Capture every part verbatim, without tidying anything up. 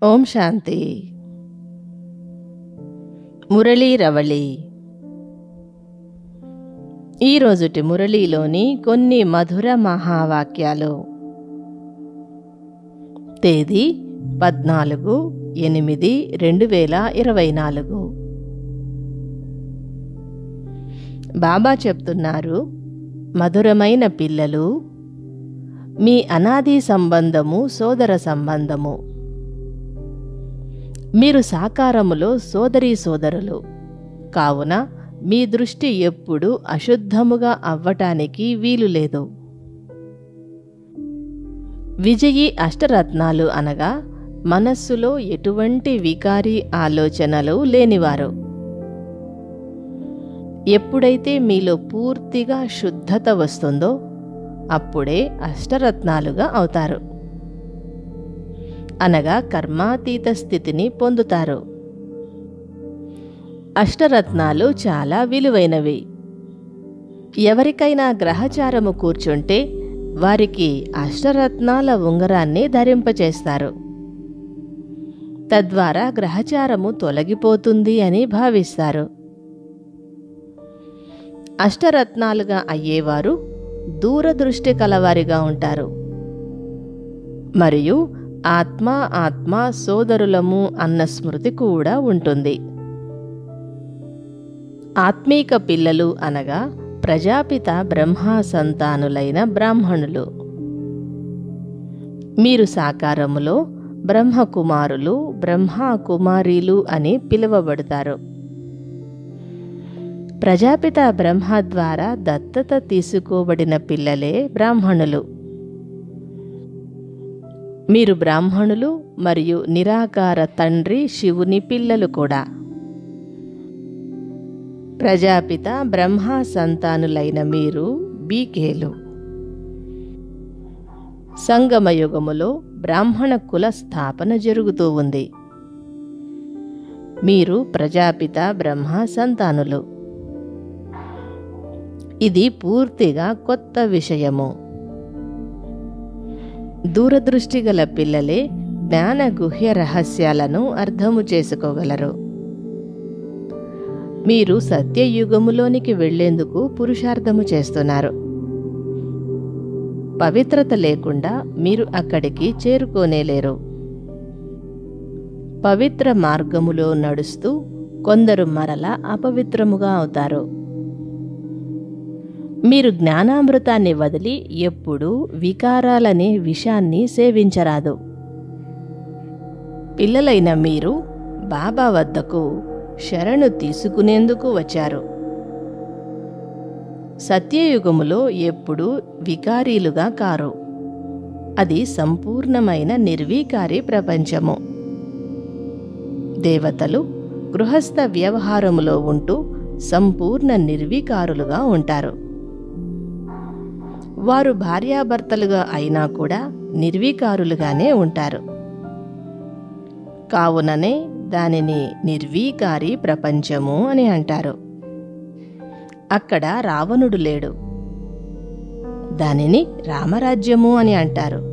ఓం శాంతి. మురళీ రవళి. ఈరోజుటి మురళీలోని కొన్ని మధుర మహావాక్యాలు. తేదీ పద్నాలుగు ఎనిమిది రెండు వేల ఇరవై నాలుగు. బాబా చెప్తున్నారు, మధురమైన పిల్లలు, మీ అనాది సంబంధము సోదర సంబంధము. మీరు సాకారములో సోదరీ సోదరులు కావున మీ దృష్టి ఎప్పుడు అశుద్ధముగా అవ్వటానికి వీలు లేదు. విజయీ అష్టరత్నాలు అనగా మనస్సులో ఎటువంటి వికారీ ఆలోచనలు లేనివారు. ఎప్పుడైతే మీలో పూర్తిగా శుద్ధత వస్తుందో అప్పుడే అష్టరత్నాలుగా అవుతారు, అనగా కర్మాతీత స్థితిని పొందుతారు. అష్టరత్నాలు చాలా విలువైనవి. ఎవరికైనా గ్రహచారము కూర్చుంటే వారికి అష్టరత్నాల ఉంగరాన్ని ధరింపచేస్తారు. తద్వారా గ్రహచారము తొలగిపోతుంది అని భావిస్తారు. అష్టరత్నాలుగా అయ్యేవారు దూరదృష్టి కలవారిగా ఉంటారు. మరియు ఆత్మ ఆత్మ సోదరులము అన్న స్మృతి కూడా ఉంటుంది. ఆత్మీక పిల్లలు అనగా ప్రజాపిత బ్రహ్మ సంతానులైన బ్రాహ్మణులు. మీరు సాకారములో బ్రహ్మకుమారులు బ్రహ్మ కుమారీలు అని పిలువబడతారు. ప్రజాపిత బ్రహ్మ ద్వారా దత్తత తీసుకోబడిన పిల్లలే బ్రాహ్మణులు. మీరు బ్రాహ్మణులు మరియు నిరాకార తండ్రి శివుని పిల్లలు కూడా. ప్రజాపిత బ్రహ్మ సంతానులైన మీరు బీకేలు. సంగమయుగములో బ్రాహ్మణ కుల స్థాపన జరుగుతూ ఉంది. మీరు ప్రజాపిత బ్రహ్మ సంతానులు. ఇది పూర్తిగా కొత్త విషయము. దూరదృష్టి గల పిల్లలే జ్ఞాన గుహ్య రహస్యాలను అర్థము చేసుకోగలరు. మీరు సత్యయుగములోనికి వెళ్లేందుకు పురుషార్థము చేస్తున్నారు. పవిత్రత లేకుండా మీరు అక్కడికి చేరుకోనేలేరు. పవిత్ర మార్గములో నడుస్తూ కొందరు మరలా అపవిత్రముగా అవుతారు. మీరు జ్ఞానామృతాన్ని వదిలి ఎప్పుడూ వికారాలనే విషాన్ని సేవించరాదు. పిల్లలైన మీరు బాబా వద్దకు శరణు తీసుకునేందుకు వచ్చారు. సత్యయుగములో ఎప్పుడూ వికారీలుగా కారు. అది సంపూర్ణమైన నిర్వీకారి ప్రపంచము. దేవతలు గృహస్థ వ్యవహారములో ఉంటూ సంపూర్ణ నిర్వీకారులుగా ఉంటారు. వారు భార్యాభర్తలుగా అయినా కూడా నిర్వీకారులుగానే ఉంటారు. కావుననే దానిని నిర్వీకారి ప్రపంచము అని అంటారు. అక్కడ రావణుడు లేడు. దానిని రామరాజ్యము అని అంటారు.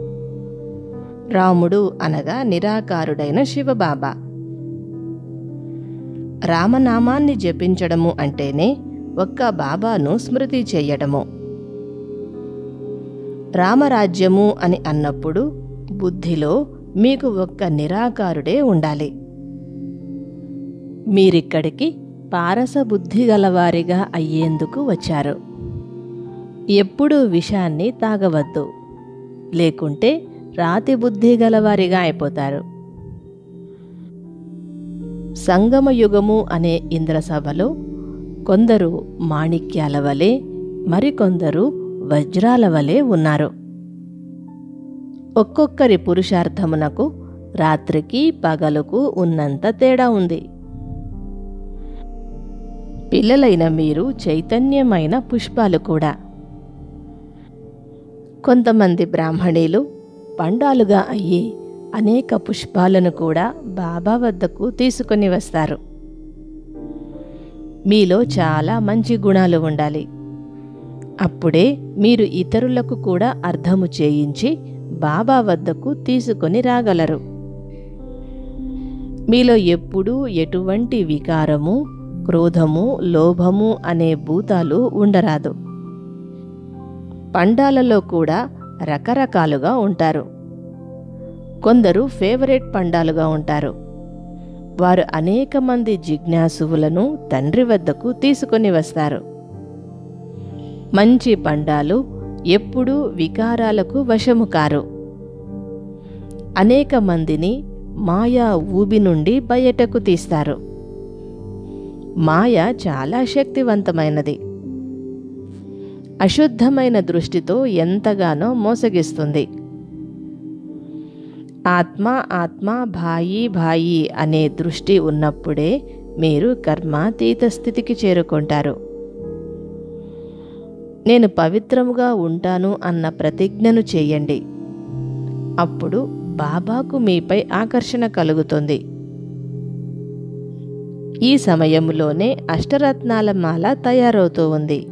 రాముడు అనగా నిరాకారుడైన శివబాబా. రామనామాన్ని జపించడము అంటేనే ఒక్క బాబాను స్మృతి చేయడము. రామరాజ్యము అని అన్నప్పుడు బుద్ధిలో మీకు ఒక్క నిరాకారుడే ఉండాలి. మీరిక్కడికి పారస బుద్ధి గలవారిగా అయ్యేందుకు వచ్చారు. ఎప్పుడూ విషాన్ని తాగవద్దు, లేకుంటే రాతి బుద్ధి గలవారిగా అయిపోతారు. సంగమయుగము అనే ఇంద్రసభలో కొందరు మాణిక్యాల వలె, మరికొందరు వజ్రాల వలె ఉన్నారు. ఒక్కొక్కరి పురుషార్థమునకు రాత్రికి పగలుకు ఉన్నంత తేడా ఉంది. పిల్లలైన మీరు చైతన్యమైన పుష్పాలు కూడా. కొంతమంది బ్రాహ్మణీలు పండాలుగా అయ్యి అనేక పుష్పాలను కూడా బాబా వద్దకు తీసుకొని వస్తారు. మీలో చాలా మంచి గుణాలు ఉండాలి. అప్పుడే మీరు ఇతరులకు కూడా అర్థము చేయించి బాబా వద్దకు తీసుకొని రాగలరు. మీలో ఎప్పుడూ ఎటువంటి వికారము, క్రోధము, లోభము అనే భూతాలు ఉండరాదు. పండాలలో కూడా రకరకాలుగా ఉంటారు. కొందరు ఫేవరెట్ పండాలుగా ఉంటారు. వారు అనేక మంది జిజ్ఞాసువులను తండ్రి వద్దకు తీసుకొని వస్తారు. మంచి పండాలు ఎప్పుడూ వికారాలకు వశము కారు. అనేక మందిని మాయా ఊబి నుండి బయటకు తీస్తారు. మాయ చాలా శక్తివంతమైనది. అశుద్ధమైన దృష్టితో ఎంతగానో మోసగిస్తుంది. ఆత్మ ఆత్మ భాయి భాయి అనే దృష్టి ఉన్నప్పుడే మీరు కర్మాతీత స్థితికి చేరుకుంటారు. నేను పవిత్రముగా ఉంటాను అన్న ప్రతిజ్ఞను చేయండి. అప్పుడు బాబాకు మీపై ఆకర్షణ కలుగుతుంది. ఈ సమయంలోనే అష్టరత్నాల మాల తయారవుతూ ఉంది.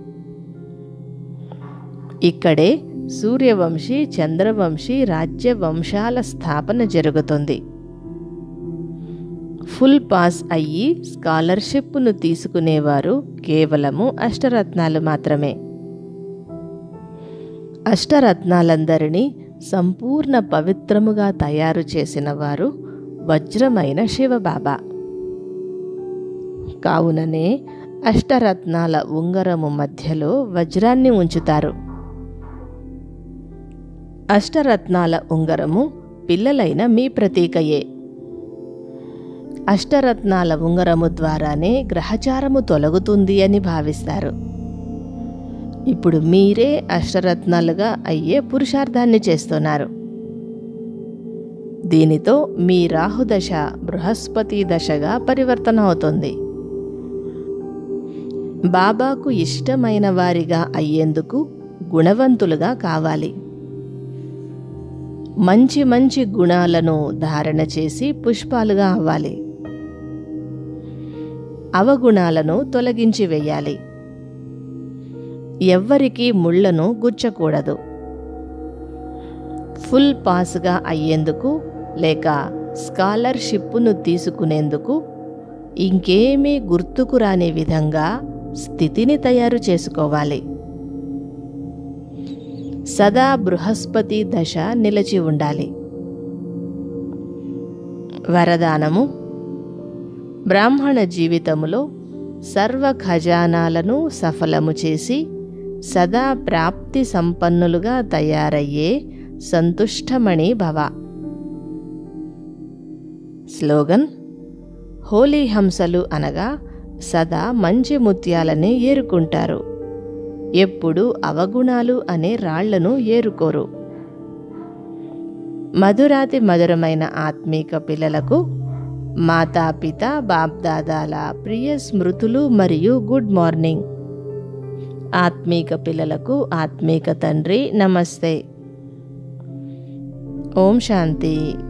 ఇక్కడే సూర్యవంశీ, చంద్రవంశీ రాజ్యవంశాల స్థాపన జరుగుతుంది. ఫుల్ పాస్ అయ్యి స్కాలర్షిప్ను తీసుకునేవారు కేవలము అష్టరత్నాలు మాత్రమే. అష్టరత్నాలందరినీ సంపూర్ణ పవిత్రముగా తయారు చేసిన వారు వజ్రమైన శివబాబా. కావుననే అష్టరత్నాల ఉంగరము మధ్యలో వజ్రాన్ని ఉంచుతారు. అష్టరత్నాల ఉంగరము పిల్లలైన మీ ప్రతీకయే. అష్టరత్నాల ఉంగరము ద్వారానే గ్రహచారము తొలగుతుంది అని భావిస్తారు. ఇప్పుడు మీరే అష్టరత్నాలుగా అయ్యే పురుషార్థాన్ని చేస్తున్నారు. దీనితో మీ రాహుదశ బృహస్పతి దశగా పరివర్తన అవుతుంది. బాబాకు ఇష్టమైన వారిగా అయ్యేందుకు గుణవంతులుగా కావాలి. మంచి మంచి గుణాలను ధారణ చేసి పుష్పాలుగా అవ్వాలి. అవగుణాలను తొలగించి వేయాలి. ఎవ్వరికీ ముళ్లను గుచ్చకూడదు. ఫుల్ పాస్గా అయ్యేందుకు లేక స్కాలర్షిప్ను తీసుకునేందుకు ఇంకేమీ గుర్తుకు రాని విధంగా స్థితిని తయారు చేసుకోవాలి. సదా బృహస్పతి దశ నిలిచి ఉండాలి. వరదానము: బ్రాహ్మణ జీవితములో సర్వ ఖజానాలను సఫలము చేసి సదా ప్రాప్తి సంపన్నులుగా తయారయ్యే సంతుష్టమణి భవ. స్లోగన్: హోలీ హంసలు అనగా సదా మంచి ముత్యాలనే ఏరుకుంటారు. ఎప్పుడు అవగుణాలు అనే రాళ్లను ఏరుకోరు. మధురాతి మధురమైన ఆత్మీక పిల్లలకు మాతాపిత బాప్దాదాల ప్రియ స్మృతులు మరియు గుడ్ మార్నింగ్. ఆత్మీక పిల్లలకు ఆత్మీక తండ్రి నమస్తే. ఓం శాంతి.